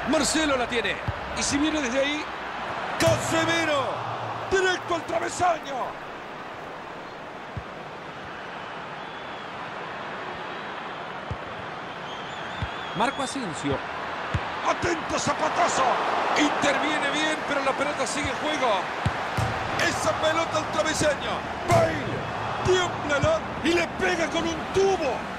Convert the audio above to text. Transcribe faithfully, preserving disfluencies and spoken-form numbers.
Marcelo la tiene. Y si viene desde ahí... ¡Casemiro! ¡Directo al travesaño! Marco Asensio. ¡Atento zapatazo! Interviene bien, pero la pelota sigue en juego. ¡Esa pelota al travesaño! ¡Bale! ¡Tiémblala! ¡Y le pega con un tubo!